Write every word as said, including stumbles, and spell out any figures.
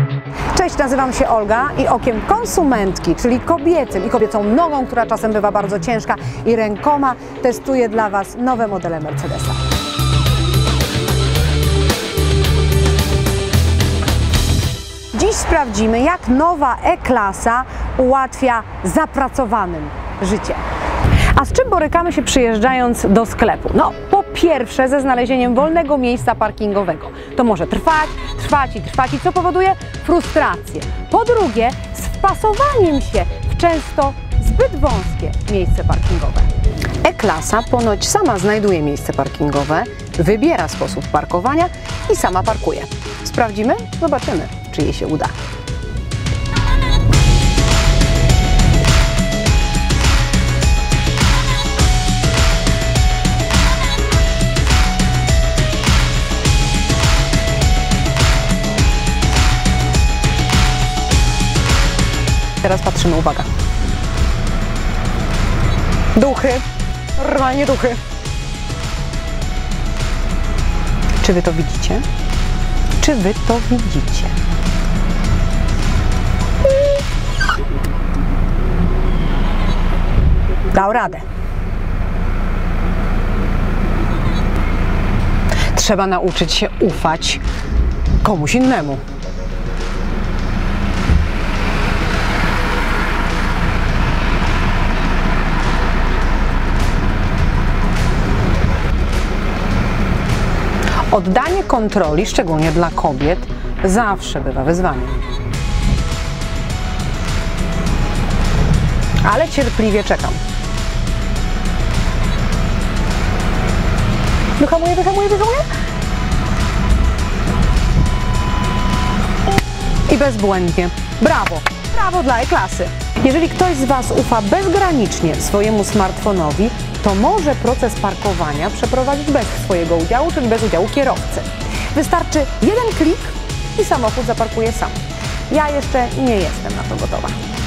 Cześć, nazywam się Olga i okiem konsumentki, czyli kobiety i kobiecą nogą, która czasem bywa bardzo ciężka, i rękoma testuję dla Was nowe modele Mercedesa. Dziś sprawdzimy, jak nowa E-klasa ułatwia zapracowanym życie. A z czym borykamy się przyjeżdżając do sklepu? No, po pierwsze ze znalezieniem wolnego miejsca parkingowego. To może trwać, trwać i trwać, i co powoduje frustrację. Po drugie, z wpasowaniem się w często zbyt wąskie miejsce parkingowe. E-klasa ponoć sama znajduje miejsce parkingowe, wybiera sposób parkowania i sama parkuje. Sprawdzimy? Zobaczymy, czy jej się uda. Teraz patrzymy, uwaga. Duchy, normalnie duchy. Czy Wy to widzicie? Czy Wy to widzicie? Dał radę. Trzeba nauczyć się ufać komuś innemu. Oddanie kontroli, szczególnie dla kobiet, zawsze bywa wyzwaniem. Ale cierpliwie czekam. Wyhamuję, wyhamuję, wyhamuję. I bezbłędnie. Brawo! Brawo dla E-klasy! Jeżeli ktoś z Was ufa bezgranicznie swojemu smartfonowi, to może proces parkowania przeprowadzić bez swojego udziału, czyli bez udziału kierowcy. Wystarczy jeden klik i samochód zaparkuje sam. Ja jeszcze nie jestem na to gotowa.